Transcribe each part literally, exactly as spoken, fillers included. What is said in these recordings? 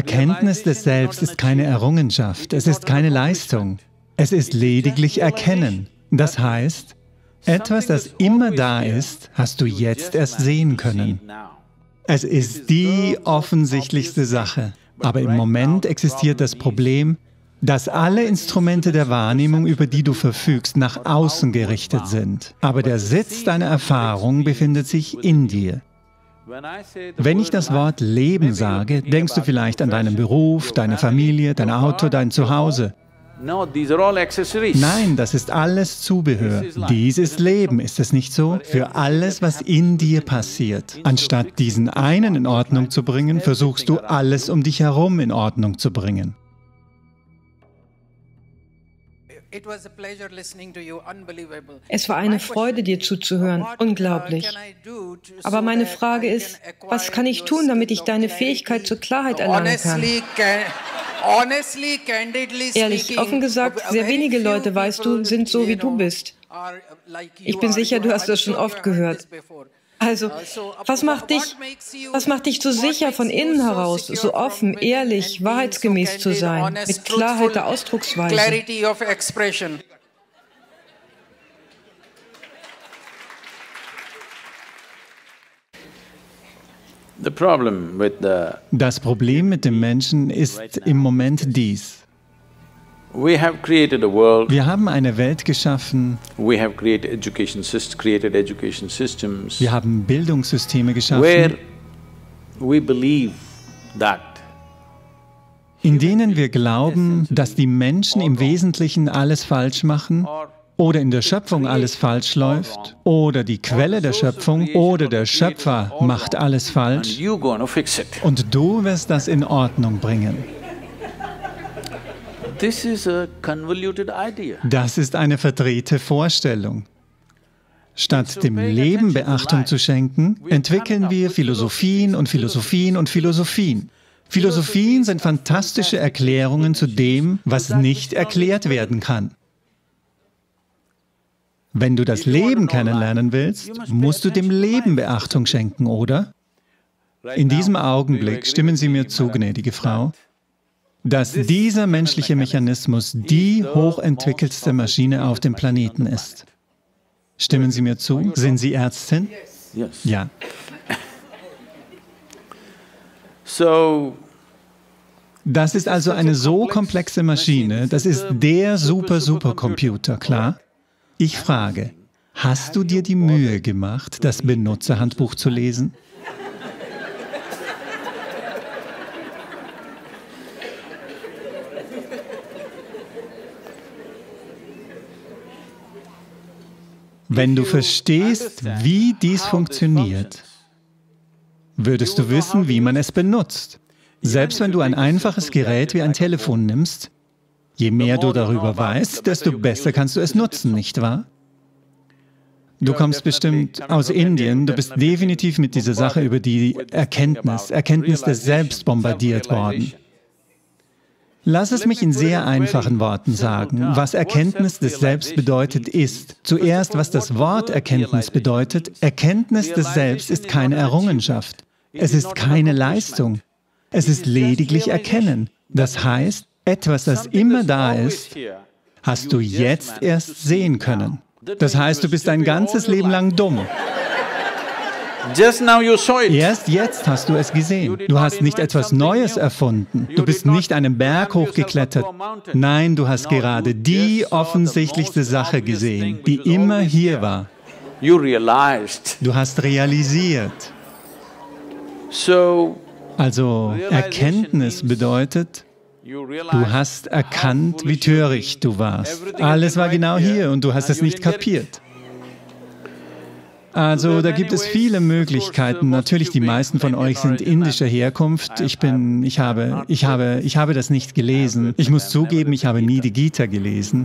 Erkenntnis des Selbst ist keine Errungenschaft, es ist keine Leistung. Es ist lediglich Erkennen. Das heißt, etwas, das immer da ist, hast du jetzt erst sehen können. Es ist die offensichtlichste Sache. Aber im Moment existiert das Problem, dass alle Instrumente der Wahrnehmung, über die du verfügst, nach außen gerichtet sind. Aber der Sitz deiner Erfahrung befindet sich in dir. Wenn ich das Wort Leben sage, denkst du vielleicht an deinen Beruf, deine Familie, dein Auto, dein Zuhause. Nein, das ist alles Zubehör. Dies ist Leben, ist es nicht so? Für alles, was in dir passiert. Anstatt diesen einen in Ordnung zu bringen, versuchst du, alles um dich herum in Ordnung zu bringen. Es war eine Freude, dir zuzuhören. Unglaublich. Aber meine Frage ist, was kann ich tun, damit ich deine Fähigkeit zur Klarheit erlangen kann? Ehrlich, offen gesagt, sehr wenige Leute, weißt du, sind so, wie du bist. Ich bin sicher, du hast das schon oft gehört. Also, was macht dich, was macht dich so sicher von innen heraus, so offen, ehrlich, wahrheitsgemäß zu sein, mit Klarheit der Ausdrucksweise? Das Problem mit dem Menschen ist im Moment dies. Wir haben eine Welt geschaffen, wir haben Bildungssysteme geschaffen, in denen wir glauben, dass die Menschen im Wesentlichen alles falsch machen, oder in der Schöpfung alles falsch läuft, oder die Quelle der Schöpfung oder der Schöpfer macht alles falsch, und du wirst das in Ordnung bringen. Das ist eine verdrehte Vorstellung. Statt dem Leben Beachtung zu schenken, entwickeln wir Philosophien und Philosophien und Philosophien. Philosophien sind fantastische Erklärungen zu dem, was nicht erklärt werden kann. Wenn du das Leben kennenlernen willst, musst du dem Leben Beachtung schenken, oder? In diesem Augenblick, stimmen Sie mir zu, gnädige Frau, dass dieser menschliche Mechanismus die hochentwickelste Maschine auf dem Planeten ist. Stimmen Sie mir zu? Sind Sie Ärztin? Ja. Das ist also eine so komplexe Maschine, das ist der Super-Supercomputer, klar? Ich frage, hast du dir die Mühe gemacht, das Benutzerhandbuch zu lesen? Wenn du verstehst, wie dies funktioniert, würdest du wissen, wie man es benutzt. Selbst wenn du ein einfaches Gerät wie ein Telefon nimmst, je mehr du darüber weißt, desto besser kannst du es nutzen, nicht wahr? Du kommst bestimmt aus Indien, du bist definitiv mit dieser Sache über die Erkenntnis, Erkenntnis des Selbst bombardiert worden. Lass es mich in sehr einfachen Worten sagen. Was Erkenntnis des Selbst bedeutet, ist, zuerst, was das Wort Erkenntnis bedeutet, Erkenntnis des Selbst ist keine Errungenschaft. Es ist keine Leistung. Es ist lediglich Erkennen. Das heißt, etwas, das immer da ist, hast du jetzt erst sehen können. Das heißt, du bist dein ganzes Leben lang dumm. Erst jetzt hast du es gesehen. Du hast nicht etwas Neues erfunden. Du bist nicht einen Berg hochgeklettert. Nein, du hast gerade die offensichtlichste Sache gesehen, die immer hier war. Du hast realisiert. Also, Erkenntnis bedeutet, du hast erkannt, wie töricht du warst. Alles war genau hier und du hast es nicht kapiert. Also, da gibt es viele Möglichkeiten. Natürlich, die meisten von euch sind indischer Herkunft. Ich bin, ich habe, ich habe, ich habe das nicht gelesen. Ich muss zugeben, ich habe nie die Gita gelesen,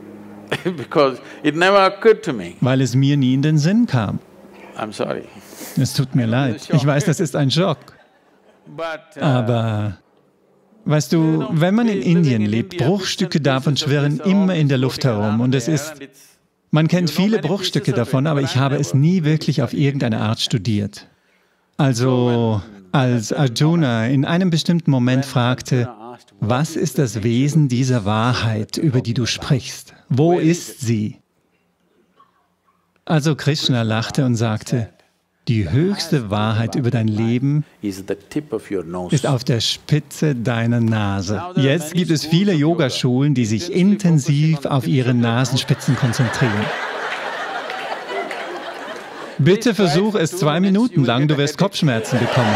weil es mir nie in den Sinn kam. Es tut mir leid. Ich weiß, das ist ein Schock. Aber, weißt du, wenn man in Indien lebt, Bruchstücke davon schwirren immer in der Luft herum und es ist… Man kennt viele Bruchstücke davon, aber ich habe es nie wirklich auf irgendeine Art studiert. Also, als Arjuna in einem bestimmten Moment fragte, was ist das Wesen dieser Wahrheit, über die du sprichst? Wo ist sie? Also Krishna lachte und sagte, die höchste Wahrheit über dein Leben ist auf der Spitze deiner Nase. Jetzt gibt es viele Yogaschulen, die sich intensiv auf ihre Nasenspitzen konzentrieren. Bitte versuch es zwei Minuten lang, du wirst Kopfschmerzen bekommen.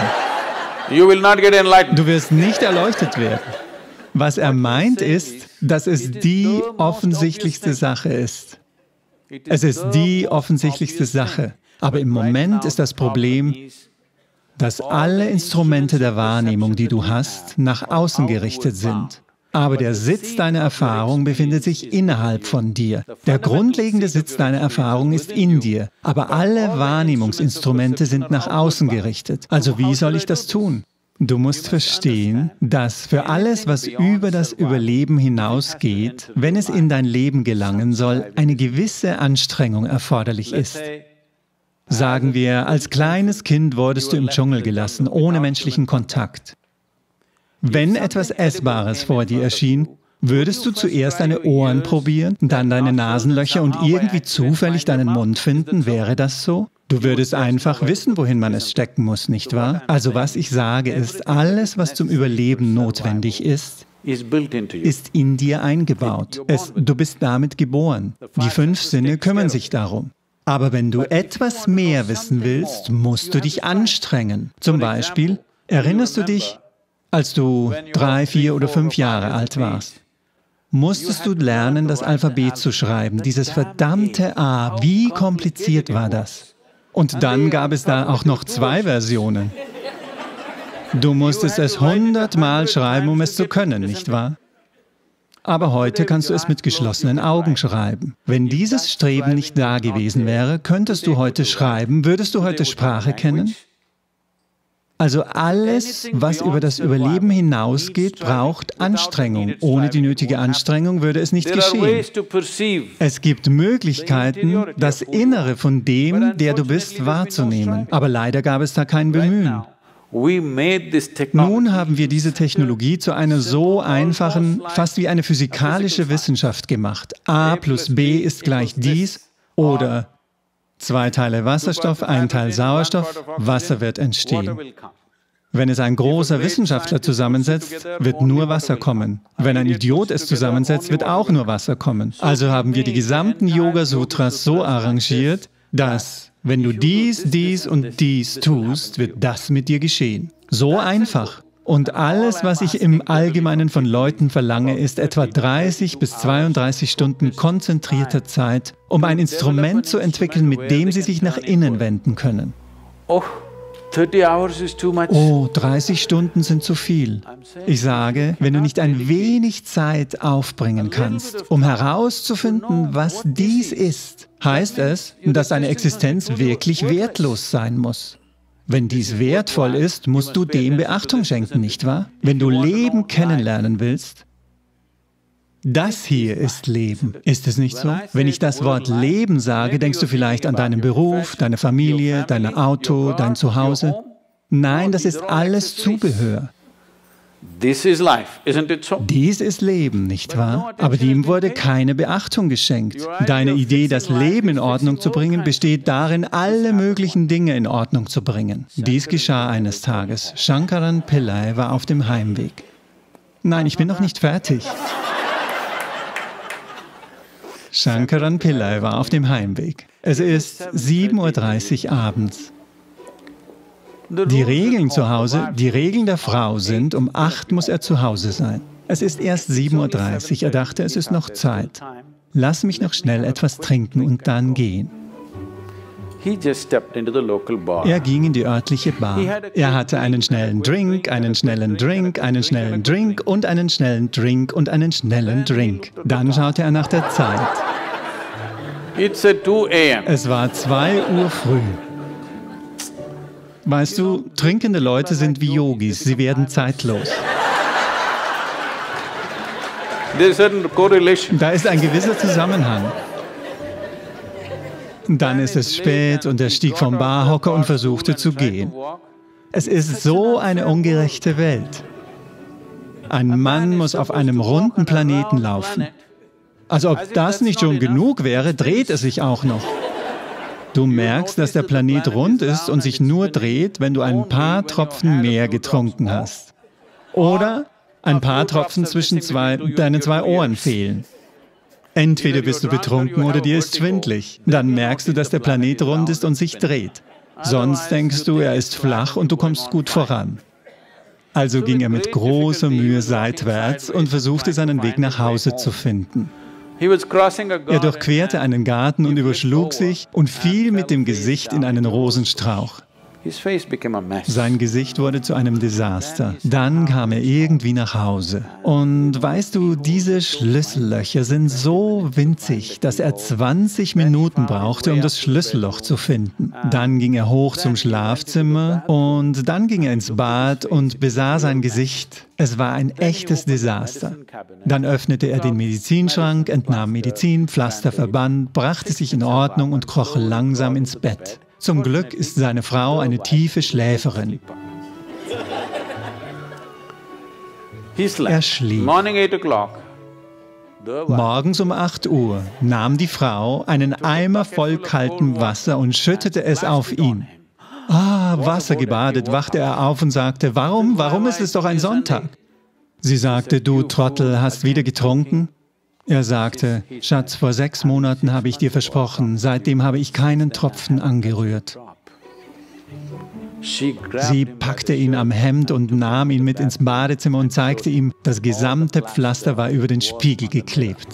Du wirst nicht erleuchtet werden. Was er meint ist, dass es die offensichtlichste Sache ist. Es ist die offensichtlichste Sache. Aber im Moment ist das Problem, dass alle Instrumente der Wahrnehmung, die du hast, nach außen gerichtet sind. Aber der Sitz deiner Erfahrung befindet sich innerhalb von dir. Der grundlegende Sitz deiner Erfahrung ist in dir. Aber alle Wahrnehmungsinstrumente sind nach außen gerichtet. Also wie soll ich das tun? Du musst verstehen, dass für alles, was über das Überleben hinausgeht, wenn es in dein Leben gelangen soll, eine gewisse Anstrengung erforderlich ist. Sagen wir, als kleines Kind wurdest du im Dschungel gelassen, ohne menschlichen Kontakt. Wenn etwas Essbares vor dir erschien, würdest du zuerst deine Ohren probieren, dann deine Nasenlöcher und irgendwie zufällig deinen Mund finden? Wäre das so? Du würdest einfach wissen, wohin man es stecken muss, nicht wahr? Also was ich sage ist, alles, was zum Überleben notwendig ist, ist in dir eingebaut. Es, du bist damit geboren. Die fünf Sinne kümmern sich darum. Aber wenn du etwas mehr wissen willst, musst du dich anstrengen. Zum Beispiel, erinnerst du dich, als du drei, vier oder fünf Jahre alt warst? Musstest du lernen, das Alphabet zu schreiben, dieses verdammte A. Wie kompliziert war das? Und dann gab es da auch noch zwei Versionen. Du musstest es hundertmal schreiben, um es zu können, nicht wahr? Aber heute kannst du es mit geschlossenen Augen schreiben. Wenn dieses Streben nicht da gewesen wäre, könntest du heute schreiben, würdest du heute Sprache kennen? Also alles, was über das Überleben hinausgeht, braucht Anstrengung. Ohne die nötige Anstrengung würde es nicht geschehen. Es gibt Möglichkeiten, das Innere von dem, der du bist, wahrzunehmen. Aber leider gab es da kein Bemühen. Nun haben wir diese Technologie zu einer so einfachen, fast wie eine physikalische Wissenschaft gemacht. A plus B ist gleich dies oder zwei Teile Wasserstoff, ein Teil Sauerstoff, Wasser wird entstehen. Wenn es ein großer Wissenschaftler zusammensetzt, wird nur Wasser kommen. Wenn ein Idiot es zusammensetzt, wird auch nur Wasser kommen. Also haben wir die gesamten Yoga-Sutras so arrangiert, dass, wenn du dies, dies und dies tust, wird das mit dir geschehen. So einfach. Und alles, was ich im Allgemeinen von Leuten verlange, ist etwa dreißig bis zweiunddreißig Stunden konzentrierter Zeit, um ein Instrument zu entwickeln, mit dem sie sich nach innen wenden können. Oh, dreißig Stunden sind zu viel. Ich sage, wenn du nicht ein wenig Zeit aufbringen kannst, um herauszufinden, was dies ist, heißt es, dass deine Existenz wirklich wertlos sein muss. Wenn dies wertvoll ist, musst du dem Beachtung schenken, nicht wahr? Wenn du Leben kennenlernen willst, das hier ist Leben. Ist es nicht so? Wenn ich das Wort Leben sage, denkst du vielleicht an deinen Beruf, deine Familie, dein Auto, dein Zuhause? Nein, das ist alles Zubehör. Dies ist Leben, nicht wahr? Aber dem wurde keine Beachtung geschenkt. Deine Idee, das Leben in Ordnung zu bringen, besteht darin, alle möglichen Dinge in Ordnung zu bringen. Dies geschah eines Tages. Shankaran Pillai war auf dem Heimweg. Nein, ich bin noch nicht fertig. Shankaran Pillai war auf dem Heimweg. Es ist sieben Uhr dreißig abends. Die Regeln zu Hause, die Regeln der Frau sind, um acht muss er zu Hause sein. Es ist erst sieben Uhr dreißig, er dachte, es ist noch Zeit. Lass mich noch schnell etwas trinken und dann gehen. Er ging in die örtliche Bar. Er hatte einen schnellen Drink, einen schnellen Drink, einen schnellen Drink und einen schnellen Drink und einen schnellen Drink. Dann schaute er nach der Zeit. Es war zwei Uhr früh. Weißt du, trinkende Leute sind wie Yogis, sie werden zeitlos. Da ist ein gewisser Zusammenhang. Dann ist es spät und er stieg vom Barhocker und versuchte zu gehen. Es ist so eine ungerechte Welt. Ein Mann muss auf einem runden Planeten laufen. Als ob das nicht schon genug wäre, dreht es sich auch noch. Du merkst, dass der Planet rund ist und sich nur dreht, wenn du ein paar Tropfen mehr getrunken hast. Oder ein paar Tropfen zwischen zwei, deinen zwei Ohren fehlen. Entweder bist du betrunken oder dir ist schwindlig. Dann merkst du, dass der Planet rund ist und sich dreht. Sonst denkst du, er ist flach und du kommst gut voran. Also ging er mit großer Mühe seitwärts und versuchte, seinen Weg nach Hause zu finden. Er durchquerte einen Garten und überschlug sich und fiel mit dem Gesicht in einen Rosenstrauch. Sein Gesicht wurde zu einem Desaster. Dann kam er irgendwie nach Hause. Und weißt du, diese Schlüssellöcher sind so winzig, dass er zwanzig Minuten brauchte, um das Schlüsselloch zu finden. Dann ging er hoch zum Schlafzimmer und dann ging er ins Bad und besah sein Gesicht. Es war ein echtes Desaster. Dann öffnete er den Medizinschrank, entnahm Medizin, Pflaster, Verband, brachte sich in Ordnung und kroch langsam ins Bett. Zum Glück ist seine Frau eine tiefe Schläferin. Er schlief. Morgens um acht Uhr nahm die Frau einen Eimer voll kaltem Wasser und schüttete es auf ihn. Ah, wassergebadet, wachte er auf und sagte, warum, warum ist es doch ein Sonntag? Sie sagte, du Trottel, hast wieder getrunken? Er sagte, Schatz, vor sechs Monaten habe ich dir versprochen, seitdem habe ich keinen Tropfen angerührt. Sie packte ihn am Hemd und nahm ihn mit ins Badezimmer und zeigte ihm, das gesamte Pflaster war über den Spiegel geklebt.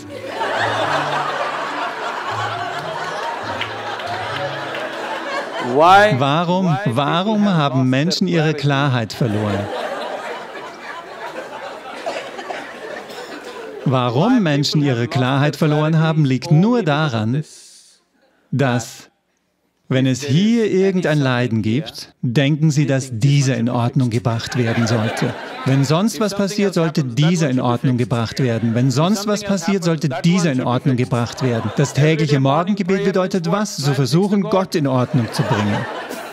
Warum, warum haben Menschen ihre Klarheit verloren? Warum Menschen ihre Klarheit verloren haben, liegt nur daran, dass, wenn es hier irgendein Leiden gibt, denken sie, dass dieser in Ordnung gebracht werden sollte. Wenn sonst was passiert, sollte dieser in Ordnung gebracht werden. Wenn sonst was passiert, sollte dieser in Ordnung gebracht werden. Das tägliche Morgengebet bedeutet was? Zu versuchen, Gott in Ordnung zu bringen.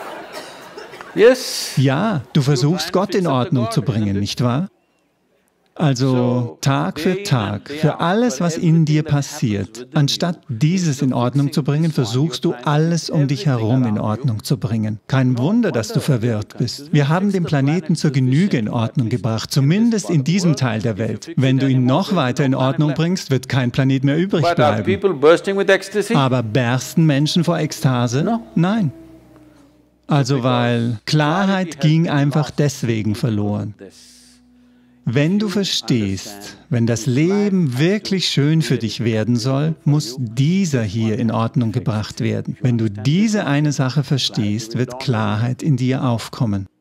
Ja, du versuchst, Gott in Ordnung zu bringen, nicht wahr? Also Tag für Tag, für alles, was in dir passiert, anstatt dieses in Ordnung zu bringen, versuchst du, alles um dich herum in Ordnung zu bringen. Kein Wunder, dass du verwirrt bist. Wir haben den Planeten zur Genüge in Ordnung gebracht, zumindest in diesem Teil der Welt. Wenn du ihn noch weiter in Ordnung bringst, wird kein Planet mehr übrig bleiben. Aber bersten Menschen vor Ekstase? Nein. Also weil Klarheit ging einfach deswegen verloren. Wenn du verstehst, wenn das Leben wirklich schön für dich werden soll, muss dieser hier in Ordnung gebracht werden. Wenn du diese eine Sache verstehst, wird Klarheit in dir aufkommen.